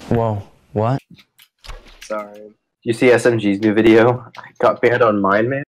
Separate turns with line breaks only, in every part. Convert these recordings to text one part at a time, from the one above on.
Whoa, what?
Sorry. You see SMG's new video? Got banned on mine, man.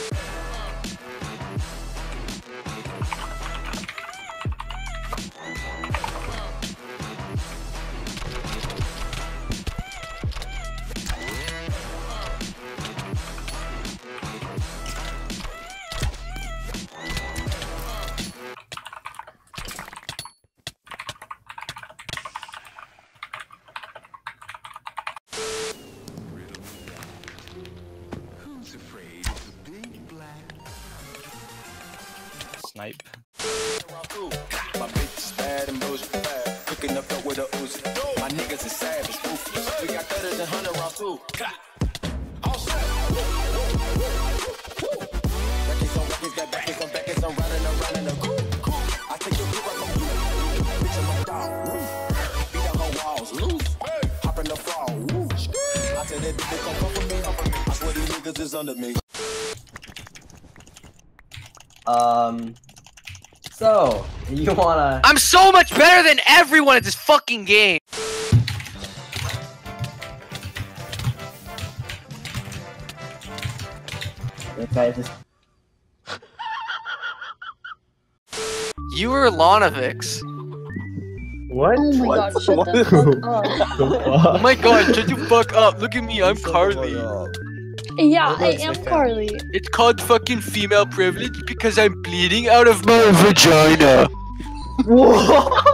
Snipe.
My bitch is bad and bullshit. Cooking up with a Uzi. My niggas is savage, ruthless. We got better than 100 rounds too. All set. Records on records, got backers on backers. I'm riding around in a coupe. I take your group, I come through. Bitch, I'm a dog. Beat down her walls, loose. Hop in the fall. I tell that bitch to come for me. I swear these niggas is under me.
So, you wanna...
I'm so much better than everyone at this fucking game!
This guy just...
You were Lonovix.
What?
Oh my god, shut the fuck up.
Oh my god, shut the fuck up. Look at me, I'm Carly.
Yeah, I am Carly.
It's called fucking female privilege because I'm bleeding out of my vagina.